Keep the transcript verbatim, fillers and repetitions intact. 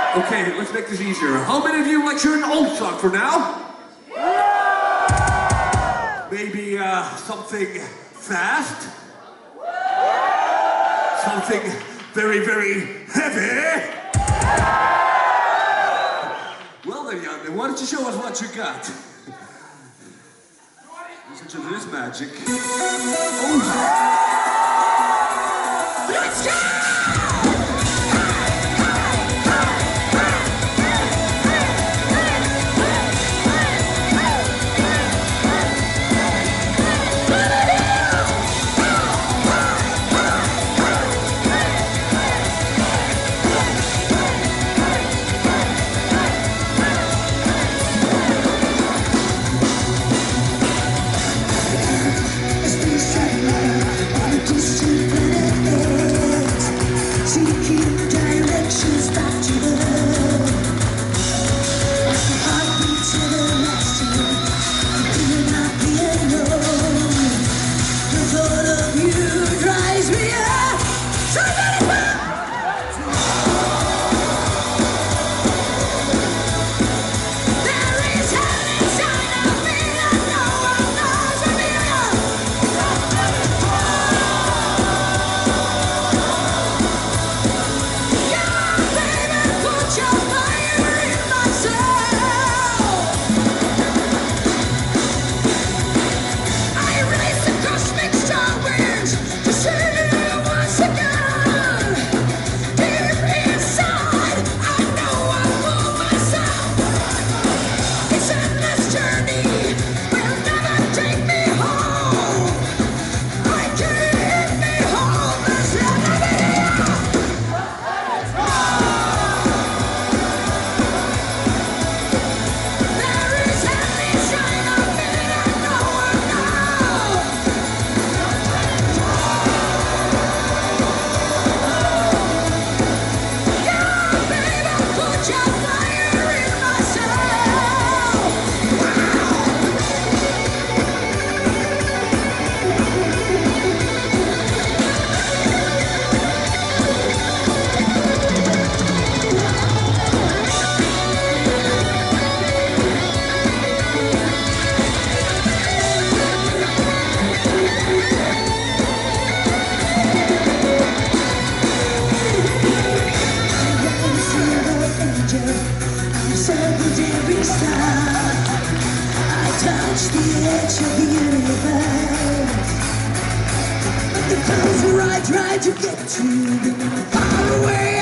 Okay, let's make this easier. How many of you like hearing an old song for now? Maybe uh, something fast? Something very, very heavy? Well then, young man, why don't you show us what you got? Listen to this magic. Oh. Let's go! I tried to get to, far away.